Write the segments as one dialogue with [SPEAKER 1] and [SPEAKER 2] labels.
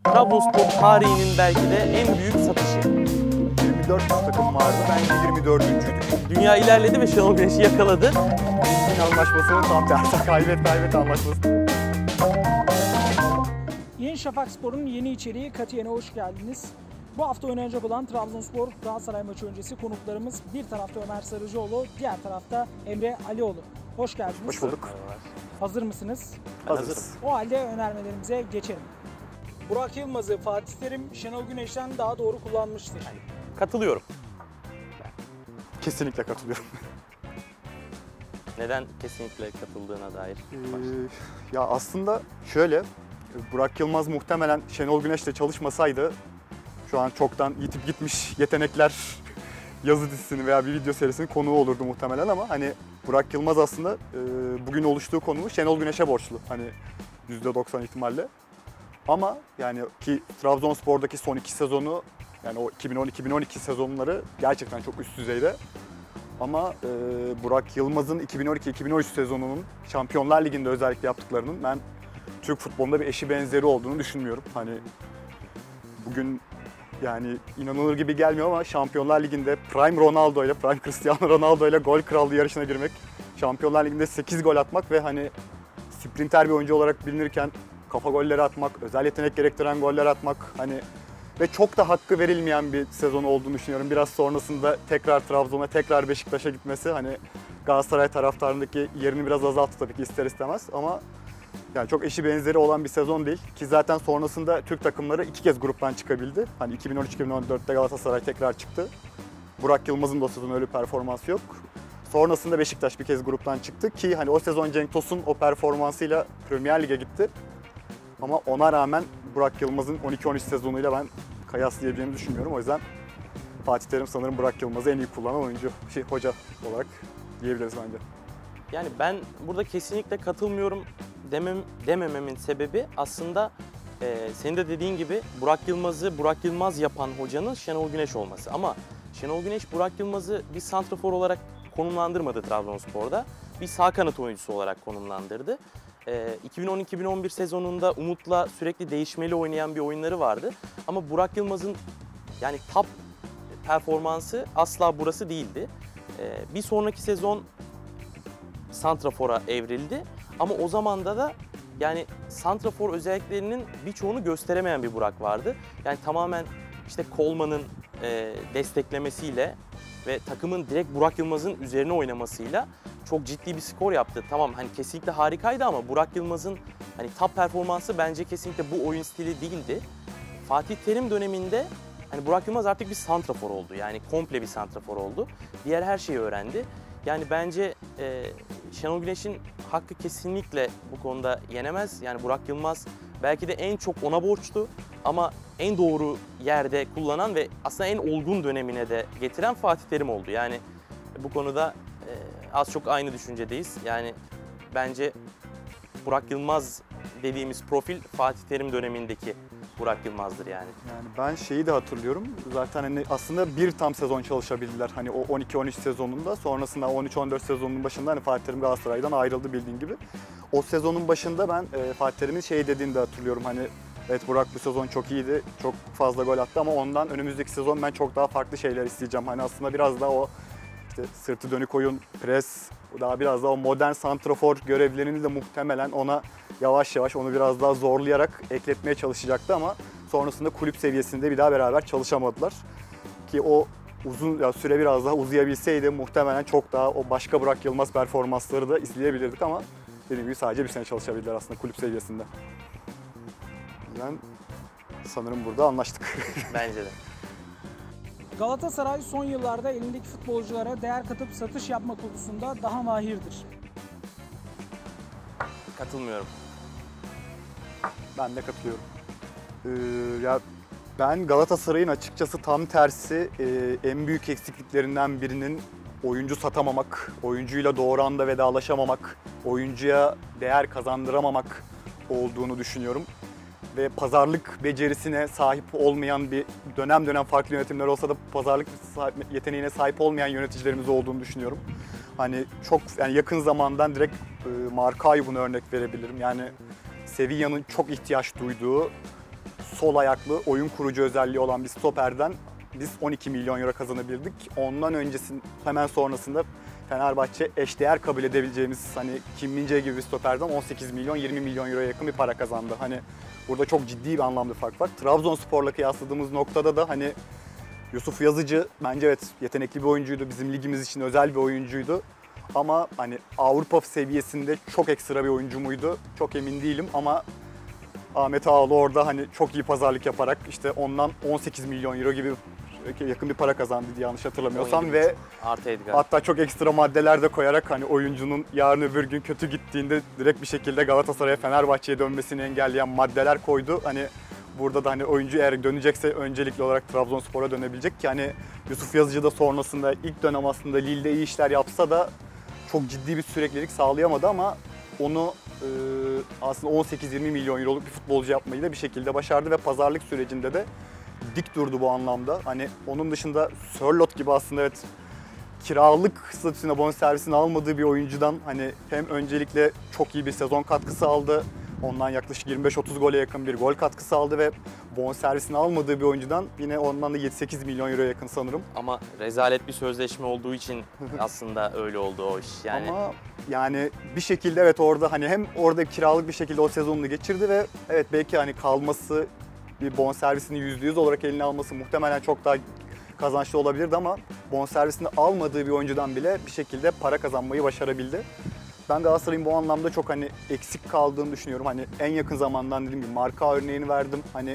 [SPEAKER 1] Trabzonspor tarihinin belki de en büyük satışı.
[SPEAKER 2] 24 takım vardı, ben 24'üncüydüm.
[SPEAKER 1] Dünya ilerledi ve Şenol Güneş'i yakaladı.
[SPEAKER 2] Win anlaşmasının tam tersi, kaybet anlaşması.
[SPEAKER 3] Yeni Şafak Spor'un yeni içeriği Katiyen'e hoş geldiniz. Bu hafta oynanacak olan Trabzonspor Galatasaray maçı öncesi konuklarımız bir tarafta Ömer Sarıcıoğlu, diğer tarafta Emre Alioğlu. Hoş geldiniz.
[SPEAKER 2] Hoş bulduk.
[SPEAKER 3] Hazır mısınız?
[SPEAKER 2] Hazırız.
[SPEAKER 3] O halde önermelerimize geçelim. Burak Yılmaz'ı Fatih Terim Şenol Güneş'ten daha doğru kullanmıştır.
[SPEAKER 1] Katılıyorum.
[SPEAKER 2] Kesinlikle katılıyorum.
[SPEAKER 1] Neden kesinlikle katıldığına dair?
[SPEAKER 2] Ya aslında şöyle, Burak Yılmaz muhtemelen Şenol Güneş'le çalışmasaydı şu an çoktan yitip gitmiş yetenekler yazı dizisini veya bir video serisinin konuğu olurdu muhtemelen, ama hani Burak Yılmaz aslında bugün oluştuğu konumu Şenol Güneş'e borçlu. Hani %90 ihtimalle. Ama yani ki Trabzonspor'daki son 2 sezonu, yani o 2010-2012 sezonları gerçekten çok üst düzeyde. Ama Burak Yılmaz'ın 2012-2013 sezonunun Şampiyonlar Ligi'nde özellikle yaptıklarının ben Türk futbolunda bir eşi benzeri olduğunu düşünmüyorum. Hani bugün yani inanılır gibi gelmiyor ama Şampiyonlar Ligi'nde Prime Ronaldo ile, Prime Cristiano Ronaldo ile gol krallığı yarışına girmek, Şampiyonlar Ligi'nde 8 gol atmak ve hani sprinter bir oyuncu olarak bilinirken kafa golleri atmak, özel yetenek gerektiren goller atmak, hani ve çok da hakkı verilmeyen bir sezon olduğunu düşünüyorum. Biraz sonrasında tekrar Trabzon'a, tekrar Beşiktaş'a gitmesi hani Galatasaray taraftarındaki yerini biraz azalttı tabii ki ister istemez, ama yani çok eşi benzeri olan bir sezon değil ki zaten sonrasında Türk takımları 2 kez gruptan çıkabildi. Hani 2013-2014'te Galatasaray tekrar çıktı. Burak Yılmaz'ın da o sezon öyle bir performansı yok. Sonrasında Beşiktaş bir kez gruptan çıktı ki hani o sezon Cenk Tosun o performansıyla Premier Lig'e gitti. Ama ona rağmen Burak Yılmaz'ın 12-13 sezonuyla ben kıyaslayabileceğimi düşünmüyorum. O yüzden Fatih Terim sanırım Burak Yılmaz'ı en iyi kullanan oyuncu, hoca olarak diyebiliriz bence.
[SPEAKER 1] Yani ben burada kesinlikle katılmıyorum demememin sebebi aslında senin de dediğin gibi Burak Yılmaz'ı Burak Yılmaz yapan hocanın Şenol Güneş olması. Ama Şenol Güneş Burak Yılmaz'ı bir santrafor olarak konumlandırmadı Trabzonspor'da. Bir sağ kanat oyuncusu olarak konumlandırdı. 2010-2011 sezonunda Umut'la sürekli değişmeli oynayan bir oyunları vardı. Ama Burak Yılmaz'ın yani top performansı asla burası değildi. Bir sonraki sezon santrafora evrildi. Ama o zamanda da yani santrafor özelliklerinin birçoğunu gösteremeyen bir Burak vardı. Yani tamamen işte Coleman'ın desteklemesiyle ve takımın direkt Burak Yılmaz'ın üzerine oynamasıyla çok ciddi bir skor yaptı. Tamam hani kesinlikle harikaydı ama Burak Yılmaz'ın hani top performansı bence kesinlikle bu oyun stili değildi. Fatih Terim döneminde hani Burak Yılmaz artık bir santrafor oldu. Yani komple bir santrafor oldu. Diğer her şeyi öğrendi. Yani bence Şenol Güneş'in hakkı kesinlikle bu konuda yenemez. Yani Burak Yılmaz belki de en çok ona borçlu ama en doğru yerde kullanan ve aslında en olgun dönemine de getiren Fatih Terim oldu. Yani bu konuda az çok aynı düşüncedeyiz. Yani bence Burak Yılmaz dediğimiz profil Fatih Terim dönemindeki Burak Yılmaz'dır yani.
[SPEAKER 2] Yani ben şeyi de hatırlıyorum. Zaten hani aslında bir tam sezon çalışabildiler. Hani o 12-13 sezonunda, sonrasında 13-14 sezonunun başında hani Fatih Terim Galatasaray'dan ayrıldı bildiğin gibi. O sezonun başında ben Fatih Terim'in şey dediğini de hatırlıyorum. Hani evet Burak bu sezon çok iyiydi, çok fazla gol attı ama ondan önümüzdeki sezon ben çok daha farklı şeyler isteyeceğim. Hani aslında biraz daha o işte sırtı dönük oyun, pres, daha biraz daha o modern santrafor görevlerini de muhtemelen ona yavaş yavaş onu biraz daha zorlayarak ekletmeye çalışacaktı ama sonrasında kulüp seviyesinde bir daha beraber çalışamadılar. Ki o uzun süre biraz daha uzayabilseydi muhtemelen çok daha o başka Burak Yılmaz performansları da izleyebilirdik ama dediğim gibi sadece bir sene çalışabildiler aslında kulüp seviyesinde. Yani sanırım burada anlaştık.
[SPEAKER 1] Bence de.
[SPEAKER 3] Galatasaray son yıllarda elindeki futbolculara değer katıp satış yapma konusunda daha mahirdir.
[SPEAKER 1] Katılmıyorum.
[SPEAKER 2] Ben de katılıyorum. Ya ben Galatasaray'ın açıkçası tam tersi en büyük eksikliklerinden birinin oyuncu satamamak, oyuncuyla doğru anda vedalaşamamak, oyuncuya değer kazandıramamak olduğunu düşünüyorum. Ve pazarlık becerisine sahip olmayan bir dönem farklı yönetimler olsa da pazarlık yeteneğine sahip olmayan yöneticilerimiz olduğunu düşünüyorum. Hani çok yani yakın zamandan direkt Marka Ayub'un örnek verebilirim. Yani Sevilla'nın çok ihtiyaç duyduğu sol ayaklı, oyun kurucu özelliği olan bir stoperden biz 12 milyon euro kazanabildik. Ondan hemen sonrasında Fenerbahçe eşdeğer kabul edebileceğimiz hani Kim Min-jae gibi bir stoperden 18 milyon 20 milyon euroya yakın bir para kazandı. Hani burada çok ciddi bir anlamda fark var. Trabzonspor'la kıyasladığımız noktada da hani Yusuf Yazıcı bence evet yetenekli bir oyuncuydu. Bizim ligimiz için özel bir oyuncuydu. Ama hani Avrupa seviyesinde çok ekstra bir oyuncu muydu? Çok emin değilim ama Ahmet Ağaoğlu orada hani çok iyi pazarlık yaparak işte ondan 18 milyon euro gibi yakın bir para kazandı diye yanlış hatırlamıyorsam ve
[SPEAKER 1] artı Edgar.
[SPEAKER 2] hatta çok ekstra maddeler de koyarak hani oyuncunun yarın öbür gün kötü gittiğinde direkt bir şekilde Galatasaray'a, Fenerbahçe'ye dönmesini engelleyen maddeler koydu. Hani burada da hani oyuncu eğer dönecekse öncelikli olarak Trabzonspor'a dönebilecek ki hani Yusuf Yazıcı da sonrasında ilk dönem aslında Lille'de iyi işler yapsa da çok ciddi bir süreklilik sağlayamadı ama onu aslında 18-20 milyon euroluk bir futbolcu yapmayı da bir şekilde başardı ve pazarlık sürecinde de dik durdu bu anlamda. Hani onun dışında Sörloth gibi aslında evet kiralık statüsüne bonservisini almadığı bir oyuncudan hani hem öncelikle çok iyi bir sezon katkısı aldı. Ondan yaklaşık 25-30 gole yakın bir gol katkısı aldı ve bonservisini almadığı bir oyuncudan yine ondan da 7-8 milyon euroya yakın sanırım.
[SPEAKER 1] Ama rezalet bir sözleşme olduğu için aslında öyle oldu o iş. Yani
[SPEAKER 2] Ama yani bir şekilde evet orada hani hem orada kiralık bir şekilde o sezonunu geçirdi ve evet belki hani kalması bir bonservisini %100 olarak eline alması muhtemelen çok daha kazançlı olabilirdi ama bonservisini almadığı bir oyuncudan bile bir şekilde para kazanmayı başarabildi. Ben Galatasaray'ın bu anlamda çok hani eksik kaldığını düşünüyorum. Hani en yakın zamandan dediğim gibi Marka örneğini verdim. Hani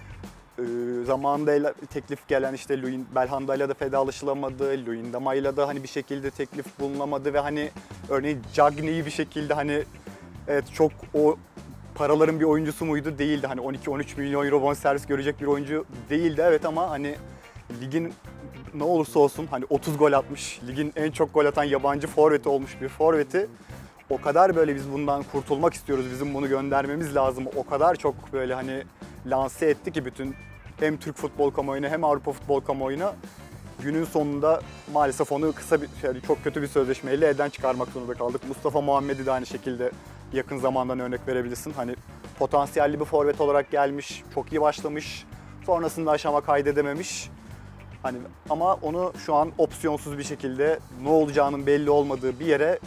[SPEAKER 2] zamanında teklif gelen işte Belhanda'yla da fedalaşılamadı. Luyendama'yla da hani bir şekilde teklif bulunamadı ve hani örneğin Cagney'i bir şekilde hani evet çok o paraların bir oyuncusu muydu? Değildi. Hani 12-13 milyon euro bonservis görecek bir oyuncu değildi evet ama hani ligin ne olursa olsun hani 30 gol atmış, ligin en çok gol atan yabancı forveti olmuş bir forveti o kadar böyle biz bundan kurtulmak istiyoruz, bizim bunu göndermemiz lazım. O kadar çok böyle hani lanse etti ki bütün hem Türk futbol kamuoyuna hem Avrupa futbol kamuoyuna günün sonunda maalesef onu çok kötü bir sözleşmeyle elden çıkarmak zorunda kaldık. Mustafa Muhammed'i de aynı şekilde yakın zamandan örnek verebilirsin. Hani potansiyelli bir forvet olarak gelmiş, çok iyi başlamış. Sonrasında aşama kaydedememiş. Hani ama onu şu an opsiyonsuz bir şekilde ne olacağının belli olmadığı bir yere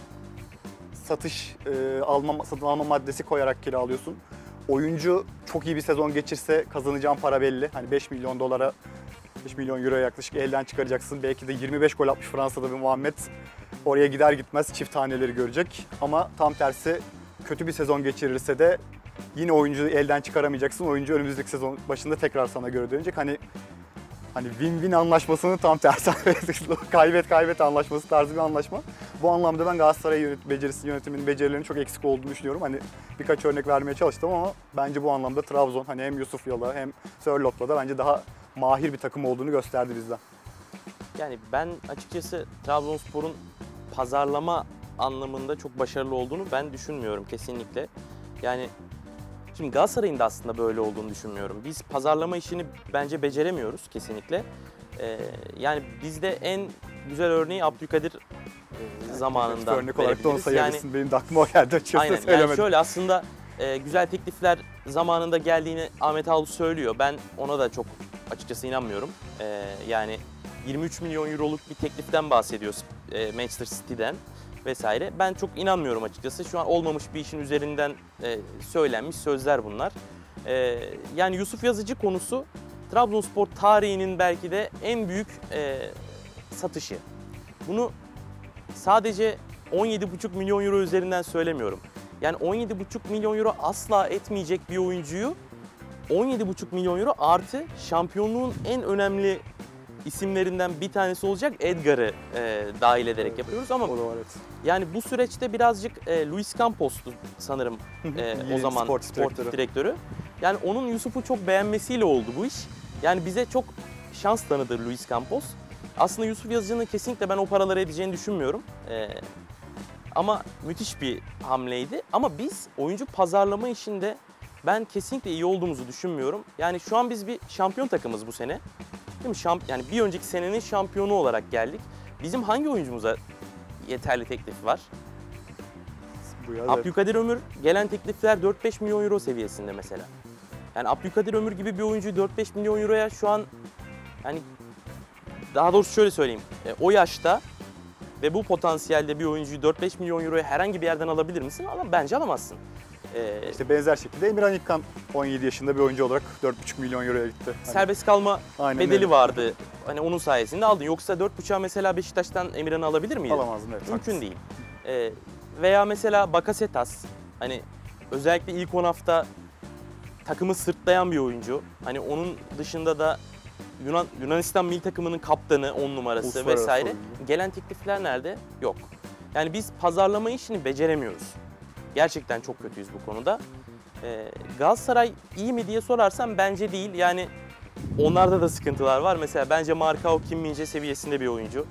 [SPEAKER 2] satın alma maddesi koyarak kiralıyorsun. Oyuncu çok iyi bir sezon geçirse kazanacağın para belli. Hani 5 milyon dolara, 5 milyon euroya yaklaşık elden çıkaracaksın. Belki de 25 gol atmış Fransa'da bir Muhammed oraya gider gitmez çift taneleri görecek. Ama tam tersi kötü bir sezon geçirirse de yine oyuncuyu elden çıkaramayacaksın. Oyuncu önümüzdeki sezon başında tekrar sana göre dönecek. Hani win-win anlaşmasının tam tersi. Kaybet anlaşması tarzı bir anlaşma. Bu anlamda ben Galatasaray yönetiminin becerilerinin çok eksik olduğunu düşünüyorum. Hani birkaç örnek vermeye çalıştım ama bence bu anlamda Trabzon hani hem Yusuf Yalı hem Sörloth'la da bence daha mahir bir takım olduğunu gösterdi bizden.
[SPEAKER 1] Yani ben açıkçası Trabzonspor'un pazarlama anlamında çok başarılı olduğunu ben düşünmüyorum kesinlikle. Yani şimdi Galatasaray'ın da aslında böyle olduğunu düşünmüyorum. Biz pazarlama işini bence beceremiyoruz kesinlikle. Yani bizde en güzel örneği Abdülkadir zamanında
[SPEAKER 2] örnek olarak da onu
[SPEAKER 1] verebiliriz.
[SPEAKER 2] sayabilirsin. Benim de aklıma o geldi açıkçası
[SPEAKER 1] Aynen.
[SPEAKER 2] söylemedim.
[SPEAKER 1] Yani şöyle aslında güzel teklifler zamanında geldiğini Ahmet Ağaoğlu söylüyor. Ben ona da çok açıkçası inanmıyorum. Yani 23 milyon euroluk bir tekliften bahsediyoruz Manchester City'den vesaire. Ben çok inanmıyorum açıkçası. Şu an olmamış bir işin üzerinden söylenmiş sözler bunlar. Yani Yusuf Yazıcı konusu Trabzonspor tarihinin belki de en büyük satışı. Bunu sadece 17,5 milyon euro üzerinden söylemiyorum. Yani 17,5 milyon euro asla etmeyecek bir oyuncuyu 17,5 milyon euro artı şampiyonluğun en önemli isimlerinden bir tanesi olacak Edgar'ı dahil ederek yapıyoruz ama yani bu süreçte birazcık Luis Campos'tu sanırım o zaman sportif direktörü. Yani onun Yusuf'u çok beğenmesiyle oldu bu iş. Yani bize çok şans tanıdı Luis Campos. Aslında Yusuf Yazıcı'nın kesinlikle ben o paraları edeceğini düşünmüyorum. Ama müthiş bir hamleydi. Ama biz oyuncu pazarlama işinde ben kesinlikle iyi olduğumuzu düşünmüyorum. Yani şu an biz bir şampiyon takımız bu sene. Değil mi? Yani bir önceki senenin şampiyonu olarak geldik. Bizim hangi oyuncumuza yeterli teklif var? Abdülkadir Ömür gelen teklifler 4-5 milyon euro seviyesinde mesela. Yani Abdülkadir Ömür gibi bir oyuncuyu 4-5 milyon euroya şu an, yani daha doğrusu şöyle söyleyeyim, o yaşta ve bu potansiyelde bir oyuncuyu 4-5 milyon euroya herhangi bir yerden alabilir misin? Bence alamazsın.
[SPEAKER 2] İşte benzer şekilde Emirhan İlkan 17 yaşında bir oyuncu olarak 4,5 milyon euroya gitti. Hani
[SPEAKER 1] Serbest kalma
[SPEAKER 2] aynen
[SPEAKER 1] bedeli
[SPEAKER 2] öyle.
[SPEAKER 1] vardı. Hani onun sayesinde aldın. Yoksa 4,5'a mesela Beşiktaş'tan Emirhan'ı alabilir miydin?
[SPEAKER 2] Alamazdım, evet.
[SPEAKER 1] Mümkün
[SPEAKER 2] haklısın.
[SPEAKER 1] değil. Veya mesela Bakasetas, hani özellikle ilk 10 hafta takımı sırtlayan bir oyuncu. Hani onun dışında da Yunanistan milli takımının kaptanı, 10 numarası
[SPEAKER 2] Uluslararası
[SPEAKER 1] vesaire.
[SPEAKER 2] oyuncu.
[SPEAKER 1] Gelen teklifler nerede? Yok. Yani biz pazarlama işini beceremiyoruz. Gerçekten çok kötüyüz bu konuda. Galatasaray iyi mi diye sorarsan bence değil. Yani onlarda da sıkıntılar var. Mesela bence Marcao, Kim Min-jae seviyesinde bir oyuncu.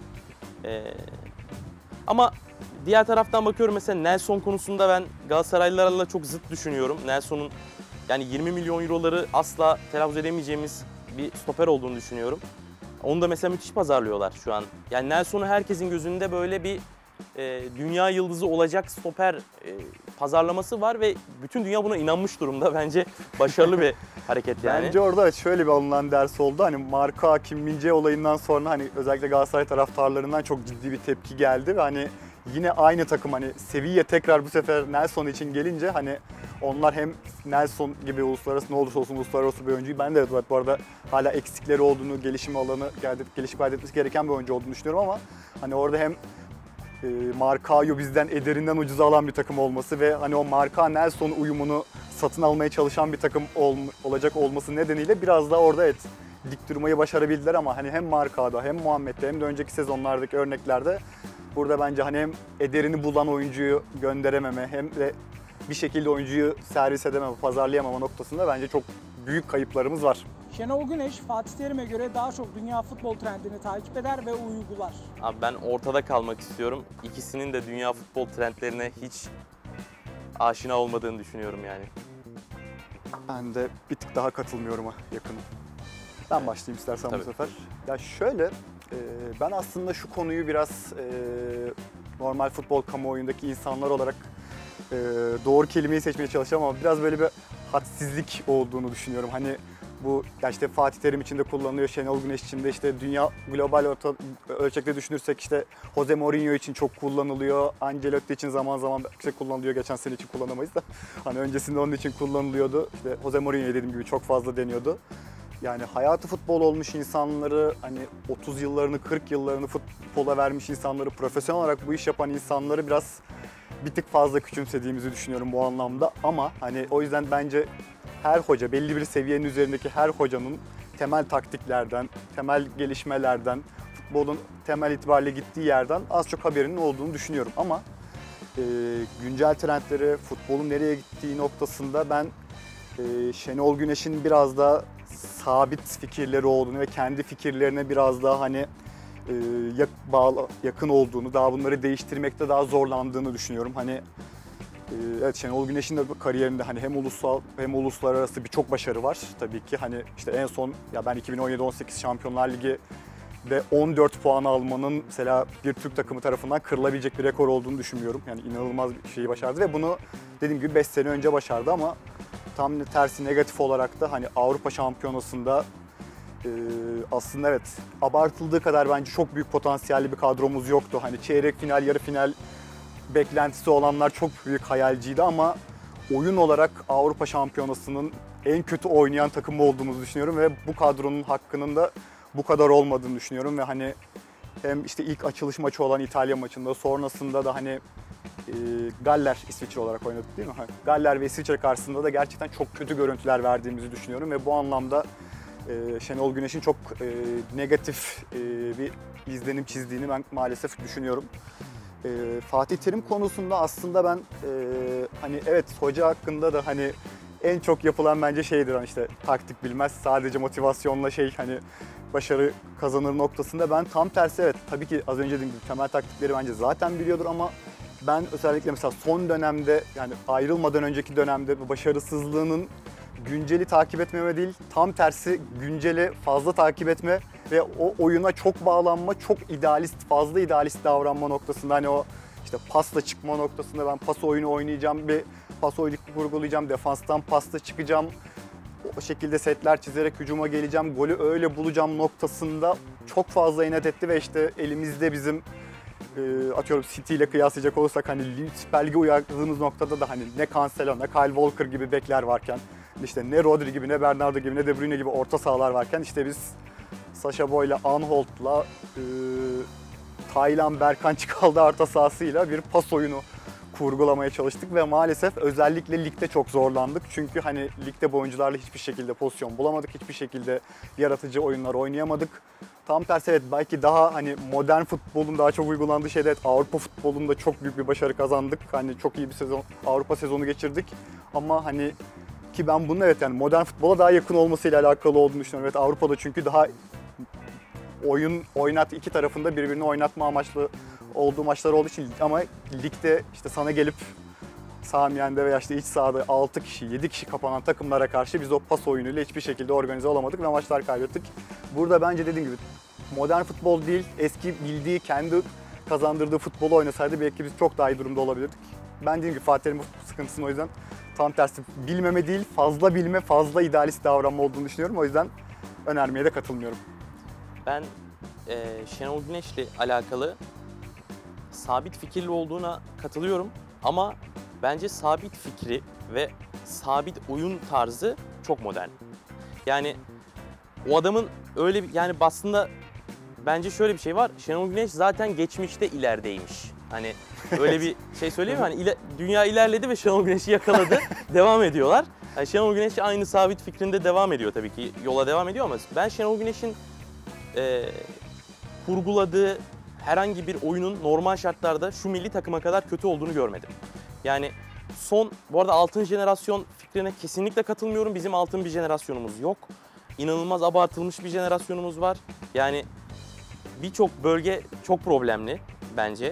[SPEAKER 1] Ama diğer taraftan bakıyorum, mesela Nelson konusunda ben Galatasaraylılarla çok zıt düşünüyorum. Nelson'un yani 20 milyon euroları asla telaffuz edemeyeceğimiz bir stoper olduğunu düşünüyorum. Onu da mesela müthiş pazarlıyorlar şu an. Yani Nelson'u herkesin gözünde böyle bir dünya yıldızı olacak stoper pazarlaması var ve bütün dünya buna inanmış durumda. Bence başarılı bir hareket yani.
[SPEAKER 2] Bence orada şöyle bir alınan ders oldu. Hani Marka Kim Min-jae olayından sonra hani özellikle Galatasaray taraftarlarından çok ciddi bir tepki geldi ve hani yine aynı takım, hani Sevilla tekrar bu sefer Nelson için gelince hani onlar hem Nelson gibi uluslararası, ne olursa olsun uluslararası bir oyuncuyu, ben de bu arada hala eksikleri olduğunu, gelişim alanı, gelişim kaydetmesi gereken bir oyuncu olduğunu düşünüyorum ama hani orada hem Marcao'yu bizden ederinden ucuza alan bir takım olması ve hani o Marca Nelson uyumunu satın almaya çalışan bir takım olacak olması nedeniyle biraz daha orada dik durmayı başarabildiler ama hani hem Marcao'da hem Muhammed'de hem de önceki sezonlardaki örneklerde burada bence hani hem ederini bulan oyuncuyu gönderememe hem de bir şekilde oyuncuyu servis edememe, pazarlayamama noktasında bence çok büyük kayıplarımız var.
[SPEAKER 3] Şenol Güneş, Fatih Terim'e göre daha çok dünya futbol trendini takip eder ve uygular.
[SPEAKER 1] Abi ben ortada kalmak istiyorum. İkisinin de dünya futbol trendlerine hiç aşina olmadığını düşünüyorum yani.
[SPEAKER 2] Ben de bir tık daha katılmıyorum yakınım. Ben başlayayım istersen
[SPEAKER 1] Tabii.
[SPEAKER 2] bu sefer. Ya şöyle, ben aslında şu konuyu biraz normal futbol kamuoyundaki insanlar olarak doğru kelimeyi seçmeye çalışacağım ama biraz böyle bir hadsizlik olduğunu düşünüyorum. Hani bu ya işte Fatih Terim için de kullanılıyor, Şenol Güneş için de, işte dünya global ölçekte düşünürsek işte Jose Mourinho için çok kullanılıyor. Ancelotti için zaman zaman işte kullanılıyor. Geçen sene için kullanamayız da hani öncesinde onun için kullanılıyordu. İşte Jose Mourinho dediğim gibi çok fazla deniyordu. Yani hayatı futbol olmuş insanları, hani 30 yıllarını 40 yıllarını futbola vermiş insanları, profesyonel olarak bu iş yapan insanları biraz bir tık fazla küçümsediğimizi düşünüyorum bu anlamda. Ama hani o yüzden bence her hoca, belli bir seviyenin üzerindeki her hocanın temel taktiklerden, temel gelişmelerden, futbolun temel itibariyle gittiği yerden az çok haberinin olduğunu düşünüyorum. Ama güncel trendleri, futbolun nereye gittiği noktasında ben Şenol Güneş'in biraz daha sabit fikirleri olduğunu ve kendi fikirlerine biraz daha hani yakın olduğunu, daha bunları değiştirmekte daha zorlandığını düşünüyorum. Hani evet, Şenol Güneş'in de kariyerinde hani hem ulusal hem uluslararası birçok başarı var tabii ki. Hani işte en son ya ben 2017-18 Şampiyonlar Ligi'de 14 puan almanın mesela bir Türk takımı tarafından kırılabilecek bir rekor olduğunu düşünmüyorum. Yani inanılmaz bir şeyi başardı ve bunu dediğim gibi 5 sene önce başardı ama tam tersi negatif olarak da hani Avrupa Şampiyonası'nda aslında evet abartıldığı kadar bence çok büyük potansiyelli bir kadromuz yoktu. Hani çeyrek final, yarı final beklentisi olanlar çok büyük hayalciydi ama oyun olarak Avrupa Şampiyonası'nın en kötü oynayan takımı olduğumuzu düşünüyorum ve bu kadronun hakkının da bu kadar olmadığını düşünüyorum ve hani hem işte ilk açılış maçı olan İtalya maçında, sonrasında da hani Galler İsviçre olarak oynadık değil mi? Galler ve İsviçre karşısında da gerçekten çok kötü görüntüler verdiğimizi düşünüyorum ve bu anlamda Şenol Güneş'in çok negatif bir izlenim çizdiğini ben maalesef düşünüyorum. Fatih Terim konusunda aslında ben hani evet hoca hakkında da hani en çok yapılan bence şeydir hani işte taktik bilmez, sadece motivasyonla hani başarı kazanır noktasında. Ben tam tersi, evet tabii ki az önce dediğim gibi temel taktikleri bence zaten biliyordur ama ben özellikle mesela son dönemde, yani ayrılmadan önceki dönemde bu başarısızlığının günceli takip etmeme değil, tam tersi günceli fazla takip etme ve o oyuna çok bağlanma, çok idealist, fazla idealist davranma noktasında, hani o işte pasla çıkma noktasında ben pas oyunu oynayacağım, bir pas oyunu kurgulayacağım, defanstan pasla çıkacağım, o şekilde setler çizerek hücuma geleceğim, golü öyle bulacağım noktasında çok fazla inat etti ve işte elimizde bizim atıyorum City ile kıyaslayacak olursak hani Süper Lig'e uyardığımız noktada da hani ne Cancelo ne Kyle Walker gibi bekler varken işte ne Rodri gibi ne Bernardo gibi ne De Bruyne gibi orta sahalar varken işte biz Sacha Boey'la Anholt'la Taylan Berkan Çıkaldı orta sahasıyla bir pas oyunu kurgulamaya çalıştık ve maalesef özellikle ligde çok zorlandık. Çünkü hani ligde bu oyuncularla hiçbir şekilde pozisyon bulamadık, hiçbir şekilde yaratıcı oyunlar oynayamadık. Tam tersi evet belki daha hani modern futbolun daha çok uygulandığı şeyde evet, Avrupa futbolunda çok büyük bir başarı kazandık. Hani çok iyi bir sezon, Avrupa sezonu geçirdik. Ama hani ki ben bunun evet yani modern futbola daha yakın olmasıyla alakalı olduğunu düşünüyorum. Evet Avrupa'da çünkü daha iki tarafında birbirini oynatma amaçlı olduğu maçlar olduğu için ama ligde işte sana gelip Samiyen'de veya işte iç sahada 6 kişi, 7 kişi kapanan takımlara karşı biz o pas oyunuyla hiçbir şekilde organize olamadık ve maçlar kaybettik. Burada bence dediğim gibi modern futbol değil, eski bildiği, kendi kazandırdığı futbolu oynasaydı belki biz çok daha iyi durumda olabilirdik. Ben dediğim gibi Fatih Terim'in sıkıntısının o yüzden tam tersi bilmeme değil, fazla bilme, fazla idealist davranma olduğunu düşünüyorum. O yüzden önermeye de katılmıyorum.
[SPEAKER 1] Ben Şenol Güneş'le alakalı sabit fikirli olduğuna katılıyorum ama bence sabit fikri ve sabit oyun tarzı çok modern. Yani o adamın öyle bir, yani aslında bence şöyle bir şey var. Şenol Güneş zaten geçmişte ilerideymiş. Hani öyle bir şey söyleyeyim mi? Hani dünya ilerledi ve Şenol Güneş'i yakaladı. Devam ediyorlar. Yani Şenol Güneş aynı sabit fikrinde devam ediyor tabii ki. Yola devam ediyor ama ben Şenol Güneş'in kurguladığı herhangi bir oyunun normal şartlarda şu milli takıma kadar kötü olduğunu görmedim. Yani bu arada altın jenerasyon fikrine kesinlikle katılmıyorum. Bizim altın bir jenerasyonumuz yok. İnanılmaz abartılmış bir jenerasyonumuz var. Yani birçok bölge çok problemli bence.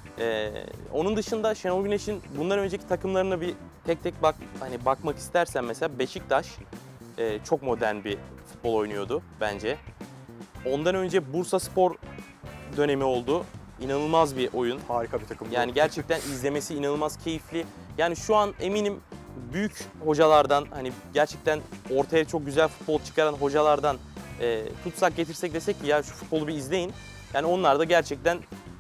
[SPEAKER 1] Onun dışında Şenol Güneş'in bundan önceki takımlarına bir tek tek bakmak istersen mesela Beşiktaş çok modern bir futbol oynuyordu bence. Ondan önce Bursaspor dönemi oldu. İnanılmaz bir oyun.
[SPEAKER 2] Harika bir takım.
[SPEAKER 1] Yani gerçekten izlemesi inanılmaz keyifli. Yani şu an eminim büyük hocalardan hani gerçekten ortaya çok güzel futbol çıkaran hocalardan tutsak getirsek desek ki ya şu futbolu bir izleyin. Yani onlar da gerçekten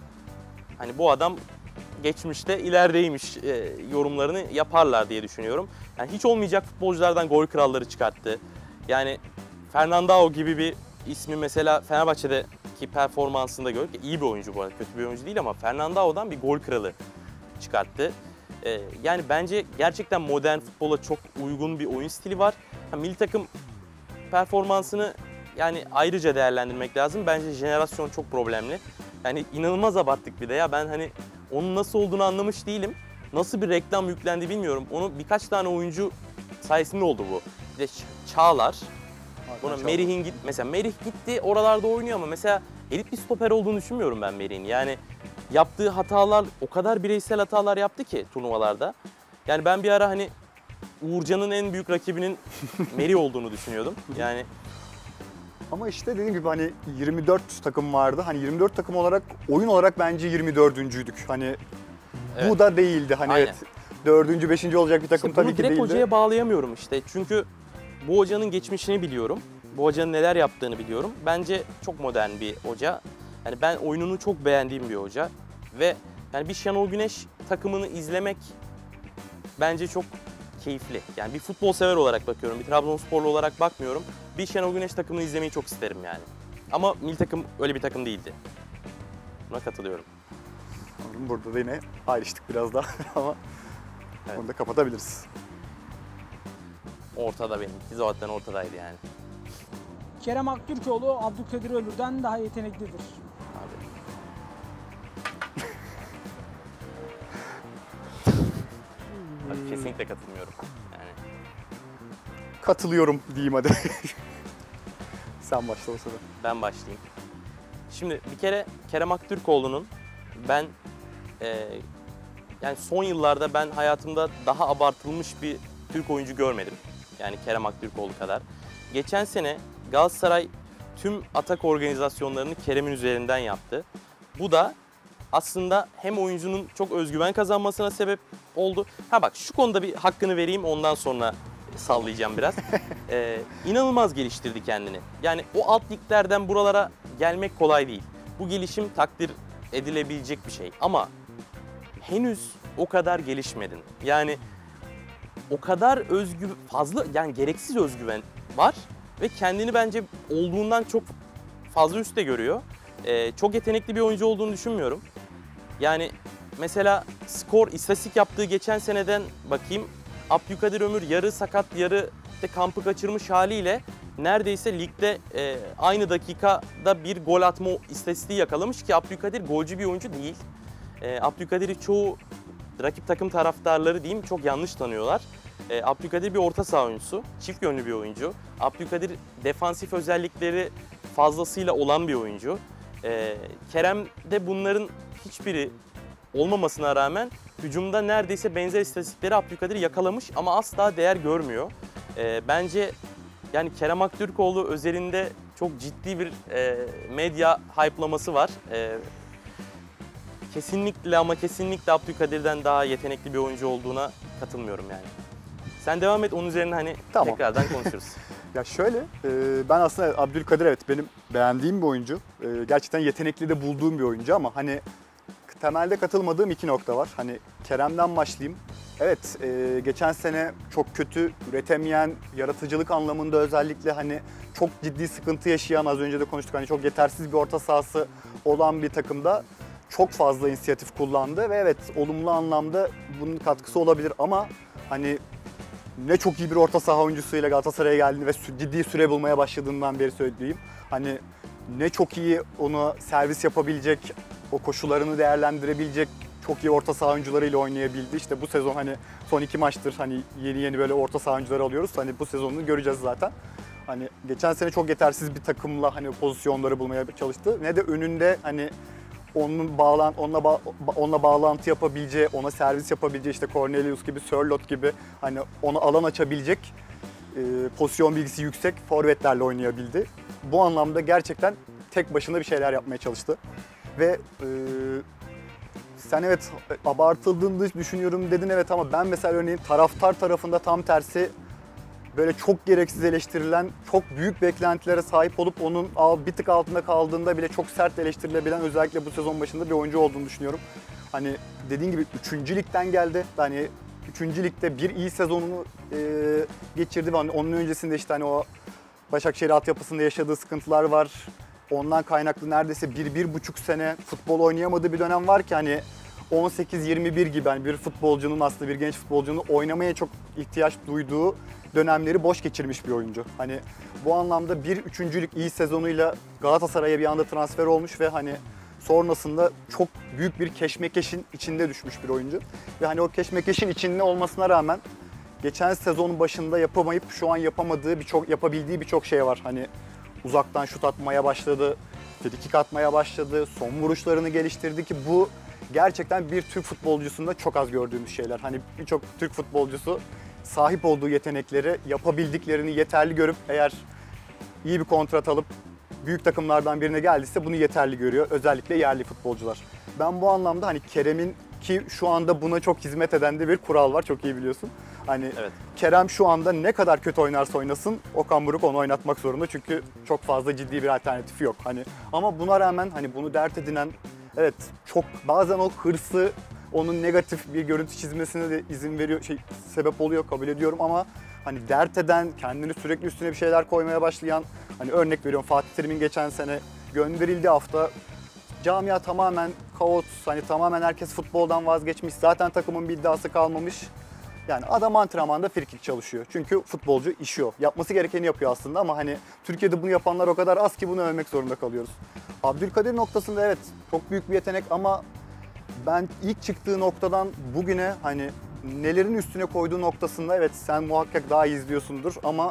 [SPEAKER 1] hani bu adam geçmişte ilerideymiş yorumlarını yaparlar diye düşünüyorum. Yani hiç olmayacak futbolculardan gol kralları çıkarttı. Yani Fernandao gibi bir ismi mesela Fenerbahçe'deki performansında gördük ki iyi bir oyuncu bu arada, kötü bir oyuncu değil ama Fernandao'dan bir gol kralı çıkarttı. Yani bence gerçekten modern futbola çok uygun bir oyun stili var. Milli takım performansını yani ayrıca değerlendirmek lazım. Bence jenerasyon çok problemli. Yani inanılmaz abarttık bir de ya ben hani onun nasıl olduğunu anlamış değilim. Nasıl bir reklam yüklendi bilmiyorum. Onu birkaç tane oyuncu sayesinde oldu bu. Bir de Çağlar. Buna Merih'in mesela Merih gitti oralarda oynuyor ama mesela elit bir stoper olduğunu düşünmüyorum ben Merih'in. Yani yaptığı hatalar o kadar bireysel hatalar yaptı ki turnuvalarda. Yani ben bir ara hani Uğurcan'ın en büyük rakibinin Merih olduğunu düşünüyordum. Yani
[SPEAKER 2] ama işte dediğim gibi hani 24 takım vardı. Hani 24 takım olarak oyun olarak bence 24'üncüydük. Hani
[SPEAKER 1] evet.
[SPEAKER 2] Bu da değildi. Hani
[SPEAKER 1] Aynen.
[SPEAKER 2] evet 4. 5. olacak bir takım
[SPEAKER 1] İşte
[SPEAKER 2] tabii ki değildi.
[SPEAKER 1] bunu direkt hocaya bağlayamıyorum işte. Çünkü bu hocanın geçmişini biliyorum. Bu hocanın neler yaptığını biliyorum. Bence çok modern bir hoca. Yani ben oyununu çok beğendiğim bir hoca. Ve yani bir Şenol Güneş takımını izlemek bence çok keyifli. Yani bir futbol sever olarak bakıyorum. Bir Trabzonsporlu olarak bakmıyorum. Bir Şenol Güneş takımını izlemeyi çok isterim yani. Ama milli takım öyle bir takım değildi. Buna katılıyorum.
[SPEAKER 2] Burada da yine ayrıştık biraz daha ama
[SPEAKER 1] Evet.
[SPEAKER 2] onu da kapatabiliriz.
[SPEAKER 1] Ortada benimki zaten ortadaydı yani.
[SPEAKER 3] Kerem Aktürkoğlu Abdülkadir Ömür'den daha yeteneklidir.
[SPEAKER 1] Abi. Abi kesinlikle katılmıyorum. Yani
[SPEAKER 2] Katılıyorum diyeyim hadi. Sen başla o sırada.
[SPEAKER 1] ben başlayayım. Şimdi bir kere Kerem Aktürkoğlu'nun ben yani son yıllarda ben hayatımda daha abartılmış bir Türk oyuncu görmedim. Yani Kerem Aktürkoğlu kadar. Geçen sene Galatasaray tüm atak organizasyonlarını Kerem'in üzerinden yaptı. Bu da aslında hem oyuncunun çok özgüven kazanmasına sebep oldu. Ha bak şu konuda bir hakkını vereyim ondan sonra sallayacağım biraz. İnanılmaz geliştirdi kendini. Yani o alt liglerden buralara gelmek kolay değil. Bu gelişim takdir edilebilecek bir şey. Ama henüz o kadar gelişmedin. Yani o kadar fazla yani gereksiz özgüven var ve kendini bence olduğundan çok fazla üstte görüyor. Çok yetenekli bir oyuncu olduğunu düşünmüyorum. Yani mesela istatistik yaptığı geçen seneden bakayım. Abdülkadir Ömür yarı sakat, yarı işte kampı kaçırmış haliyle neredeyse ligde aynı dakikada bir gol atma istatistiği yakalamış ki Abdülkadir golcü bir oyuncu değil. Abdülkadir'i çoğu rakip takım taraftarları diyeyim çok yanlış tanıyorlar. Abdülkadir bir orta saha oyuncusu, çift yönlü bir oyuncu. Abdülkadir defansif özellikleri fazlasıyla olan bir oyuncu. Kerem'de bunların hiçbiri olmamasına rağmen hücumda neredeyse benzer istatistikleri Abdülkadir yakalamış ama asla değer görmüyor. Bence yani Kerem Aktürkoğlu özelinde çok ciddi bir medya hype'laması var. Kesinlikle ama kesinlikle Abdülkadir'den daha yetenekli bir oyuncu olduğuna katılmıyorum yani. Sen devam et, onun üzerine hani
[SPEAKER 2] Tamam.
[SPEAKER 1] tekrardan konuşuruz.
[SPEAKER 2] Ya şöyle, ben aslında Abdülkadir evet benim beğendiğim bir oyuncu. Gerçekten yetenekli de bulduğum bir oyuncu ama hani temelde katılmadığım iki nokta var. Hani Kerem'den başlayayım. Evet, geçen sene çok kötü, üretemeyen, yaratıcılık anlamında özellikle hani çok ciddi sıkıntı yaşayan, az önce de konuştuk, hani çok yetersiz bir orta sahası olan bir takımda çok fazla inisiyatif kullandı ve evet olumlu anlamda bunun katkısı olabilir ama hani ne çok iyi bir orta saha oyuncusuyla Galatasaray'a geldiğini ve ciddi süre bulmaya başladığından beri söyleyeyim. Hani ne çok iyi onu servis yapabilecek, o koşularını değerlendirebilecek çok iyi orta saha oyuncularıyla oynayabildi. İşte bu sezon hani son 2 maçtır hani yeni böyle orta saha oyuncuları alıyoruz. Hani bu sezonunu göreceğiz zaten. Hani geçen sene çok yetersiz bir takımla hani pozisyonları bulmaya çalıştı. Ne de önünde hani onunla bağlantı yapabileceği, ona servis yapabileceği işte Cornelius gibi, Sörloth gibi hani ona alan açabilecek pozisyon bilgisi yüksek forvetlerle oynayabildi. Bu anlamda gerçekten tek başına bir şeyler yapmaya çalıştı. Ve sen evet abartıldığını düşünüyorum dedin evet ama ben mesela örneğin taraftar tarafında tam tersi böyle çok gereksiz eleştirilen, çok büyük beklentilere sahip olup onun bir tık altında kaldığında bile çok sert eleştirilebilen özellikle bu sezon başında bir oyuncu olduğunu düşünüyorum. Hani dediğin gibi 3. ligden geldi. Hani 3. ligde bir iyi sezonunu geçirdi ve onun öncesinde işte hani o Başakşehir altyapısında yaşadığı sıkıntılar var. Ondan kaynaklı neredeyse 1-1,5 sene futbol oynayamadığı bir dönem var ki hani 18-21 gibi hani bir futbolcunun aslında bir genç futbolcunun oynamaya çok ihtiyaç duyduğu dönemleri boş geçirmiş bir oyuncu. Hani bu anlamda bir üçüncülük iyi sezonuyla Galatasaray'a bir anda transfer olmuş ve hani sonrasında çok büyük bir keşmekeşin içinde düşmüş bir oyuncu. Ve hani o keşmekeşin içinde olmasına rağmen geçen sezonun başında yapamayıp şu an yapabildiği birçok şey var. Hani uzaktan şut atmaya başladı, frikik atmaya başladı, son vuruşlarını geliştirdi ki bu gerçekten bir Türk futbolcusunda çok az gördüğümüz şeyler. Hani birçok Türk futbolcusu sahip olduğu yetenekleri, yapabildiklerini yeterli görüp eğer iyi bir kontrat alıp büyük takımlardan birine geldiyse bunu yeterli görüyor. Özellikle yerli futbolcular. Ben bu anlamda hani Kerem'in ki şu anda buna çok hizmet eden de bir kural var. Çok iyi biliyorsun. Hani evet. Kerem şu anda ne kadar kötü oynarsa oynasın Okan Buruk onu oynatmak zorunda. Çünkü çok fazla ciddi bir alternatifi yok. Hani ama buna rağmen hani bunu dert edinen evet çok bazen o hırsı onun negatif bir görüntü çizmesine de izin veriyor, sebep oluyor kabul ediyorum ama hani dert eden, kendini sürekli üstüne bir şeyler koymaya başlayan, hani örnek veriyorum Fatih Terim'in geçen sene gönderildiği hafta camia tamamen kaos, hani tamamen herkes futboldan vazgeçmiş, zaten takımın bir iddiası kalmamış. Yani adam antrenmanda frikik çalışıyor. Çünkü futbolcu işi o. Yapması gerekeni yapıyor aslında ama hani Türkiye'de bunu yapanlar o kadar az ki bunu övmek zorunda kalıyoruz. Abdülkadir noktasında evet çok büyük bir yetenek ama ben ilk çıktığı noktadan bugüne hani nelerin üstüne koyduğu noktasında evet sen muhakkak daha iyi izliyorsundur ama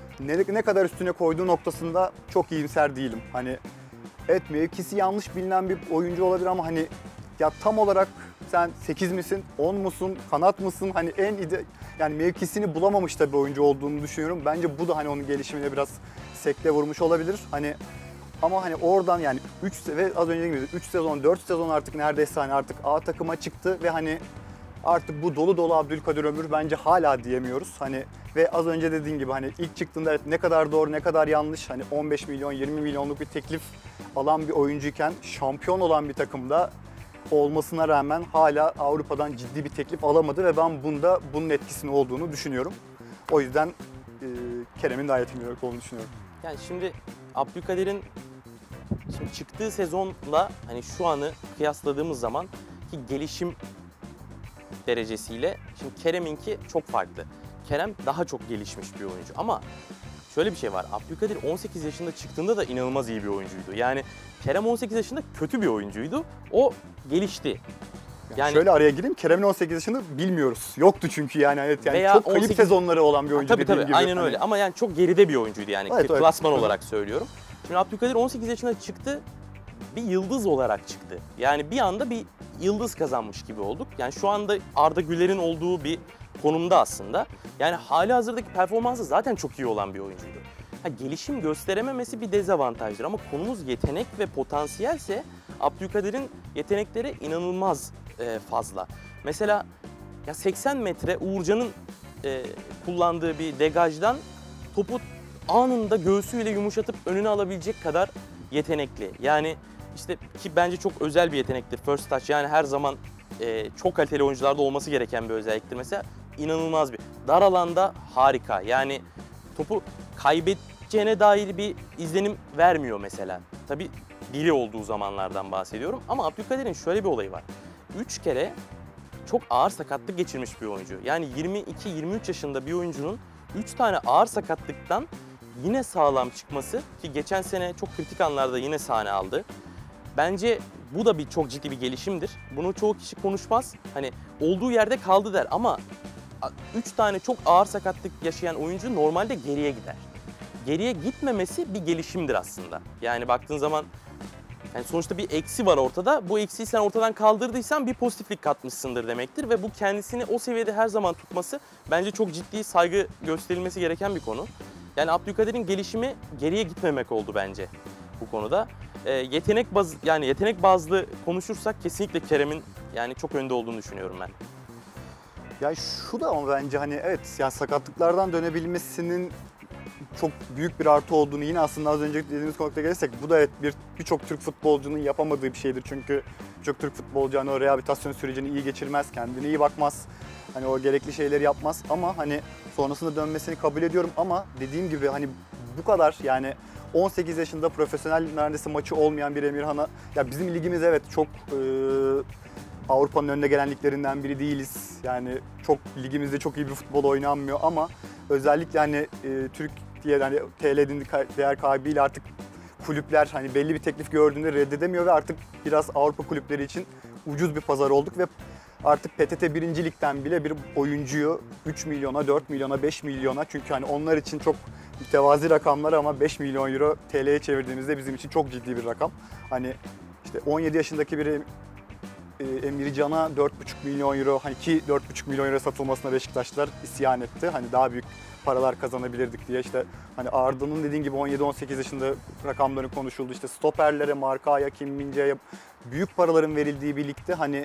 [SPEAKER 2] ne kadar üstüne koyduğu noktasında çok iyimser değilim. Hani evet mevkisi yanlış bilinen bir oyuncu olabilir ama hani ya tam olarak sen 8 misin, 10 musun, kanat mısın? Hani yani mevkisini bulamamış da bir oyuncu olduğunu düşünüyorum. Bence bu da hani onun gelişimine biraz sekte vurmuş olabilir. Hani ama hani oradan yani 3 ve az önce dediğim gibi 3 sezon, 4 sezon artık neredeyse hani artık A takıma çıktı ve hani artık bu dolu dolu Abdülkadir Ömür bence hala diyemiyoruz. Hani Ve az önce dediğin gibi hani ilk çıktığında evet ne kadar doğru ne kadar yanlış, hani 15 milyon 20 milyonluk bir teklif alan bir oyuncuyken şampiyon olan bir takımda olmasına rağmen hala Avrupa'dan ciddi bir teklif alamadı ve ben bunun etkisinin olduğunu düşünüyorum. O yüzden Kerem'in de yetenekli olduğunu düşünüyorum.
[SPEAKER 1] Yani şimdi Abdülkadir'in çıktığı sezonla hani şu anı kıyasladığımız zaman ki gelişim derecesiyle şimdi Kerem'inki çok farklı. Kerem daha çok gelişmiş bir oyuncu ama şöyle bir şey var. Abdülkadir 18 yaşında çıktığında da inanılmaz iyi bir oyuncuydu. Yani Kerem 18 yaşında kötü bir oyuncuydu. O gelişti.
[SPEAKER 2] Yani şöyle araya gireyim. Kerem'in 18 yaşında bilmiyoruz. Yoktu çünkü yani. Evet, yani çok kayıp
[SPEAKER 1] 18...
[SPEAKER 2] sezonları olan bir oyuncu dediğim gibi.
[SPEAKER 1] Aynen öyle ama yani çok geride bir oyuncuydu yani
[SPEAKER 2] evet,
[SPEAKER 1] klasman
[SPEAKER 2] evet.
[SPEAKER 1] olarak söylüyorum. Şimdi Abdülkadir 18 yaşında çıktı. Bir yıldız olarak çıktı. Yani bir anda bir yıldız kazanmış gibi olduk. Yani şu anda Arda Güler'in olduğu bir konumda aslında. Yani hali hazırdaki performansı zaten çok iyi olan bir oyuncuydu. Gelişim gösterememesi bir dezavantajdır ama konumuz yetenek ve potansiyelse Abdülkadir'in yetenekleri inanılmaz fazla. Mesela ya 80 metre Uğurcan'ın kullandığı bir degajdan topu anında göğsüyle yumuşatıp önüne alabilecek kadar yetenekli. Yani işte ki bence çok özel bir yetenektir first touch. Yani her zaman çok kaliteli oyuncularda olması gereken bir özelliktir. Mesela inanılmaz bir. Dar alanda harika. Yani topu kaybedeceğine dair bir izlenim vermiyor mesela. Tabii diri olduğu zamanlardan bahsediyorum. Ama Abdülkadir'in şöyle bir olayı var. 3 kere çok ağır sakatlık geçirmiş bir oyuncu. Yani 22-23 yaşında bir oyuncunun 3 tane ağır sakatlıktan yine sağlam çıkması ki geçen sene çok kritik anlarda yine sahne aldı. Bence bu da çok ciddi bir gelişimdir. Bunu çoğu kişi konuşmaz. Hani olduğu yerde kaldı der ama 3 tane çok ağır sakatlık yaşayan oyuncu normalde geriye gider. Geriye gitmemesi bir gelişimdir aslında. Yani baktığın zaman yani sonuçta bir eksi var ortada. Bu eksiyi sen ortadan kaldırdıysan bir pozitiflik katmışsındır demektir ve bu kendisini o seviyede her zaman tutması bence çok ciddi saygı gösterilmesi gereken bir konu. Yani Abdülkadir'in gelişimi geriye gitmemek oldu bence bu konuda. Yetenek bazlı konuşursak kesinlikle Kerem'in yani çok önde olduğunu düşünüyorum ben.
[SPEAKER 2] Ya şu da ama bence hani evet yani sakatlıklardan dönebilmesinin çok büyük bir artı olduğunu yine aslında az önce dediğimiz konukta gelirsek bu da evet birçok Türk futbolcunun yapamadığı bir şeydir. Çünkü birçok Türk futbolcu hani o rehabilitasyon sürecini iyi geçirmez, kendine iyi bakmaz. Hani o gerekli şeyleri yapmaz ama hani sonrasında dönmesini kabul ediyorum ama dediğim gibi hani bu kadar yani 18 yaşında profesyonel neredeyse maçı olmayan bir Emirhan'a ya bizim ligimiz evet çok Avrupa'nın önüne gelen liglerinden biri değiliz. Yani çok ligimizde çok iyi bir futbol oynanmıyor ama özellikle hani Türkiye hani TL'nin değer kaybıyla artık kulüpler hani belli bir teklif gördüğünde reddedemiyor ve artık biraz Avrupa kulüpleri için ucuz bir pazar olduk ve artık PTT 1. Lig'den bile bir oyuncuyu 3 milyona, 4 milyona, 5 milyona çünkü hani onlar için çok mütevazi rakamlar ama 5 milyon euro TL'ye çevirdiğimizde bizim için çok ciddi bir rakam. Hani işte 17 yaşındaki bir Emircan'a 4,5 milyon euro hani ki 4,5 milyon euro satılmasına Beşiktaşlar isyan etti. Hani daha büyük paralar kazanabilirdik diye işte hani Arda'nın dediğin gibi 17-18 yaşında rakamları konuşuldu. İşte stoperlere, Marka'ya, Kim Min-jae'ye büyük paraların verildiği bir ligde hani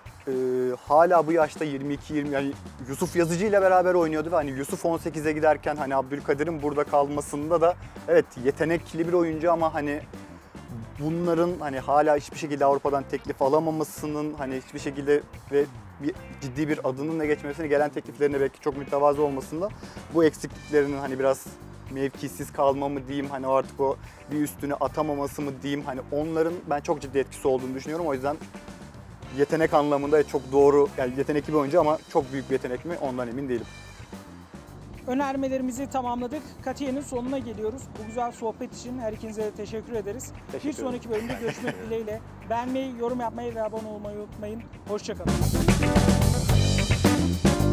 [SPEAKER 2] hala bu yaşta 22-20 yani Yusuf Yazıcı ile beraber oynuyordu ve hani Yusuf 18'e giderken hani Abdülkadir'in burada kalmasında da evet yetenekli bir oyuncu ama hani bunların hani hala hiçbir şekilde Avrupa'dan teklif alamamasının hani hiçbir şekilde ve ciddi bir adının da geçmesine gelen tekliflerine belki çok mütevazı olmasında bu eksikliklerinin hani biraz mevkisiz kalma mı diyeyim hani artık o bir üstüne atamaması mı diyeyim hani onların ben çok ciddi etkisi olduğunu düşünüyorum. O yüzden yetenek anlamında çok doğru yani yetenekli bir oyuncu ama çok büyük bir yetenek mi ondan emin değilim.
[SPEAKER 3] Önermelerimizi tamamladık. Katiye'nin sonuna geliyoruz. Bu güzel sohbet için her ikinize de teşekkür ederiz. Bir sonraki bölümde görüşmek dileğiyle. Beğenmeyi, yorum yapmayı ve abone olmayı unutmayın. Hoşça kalın.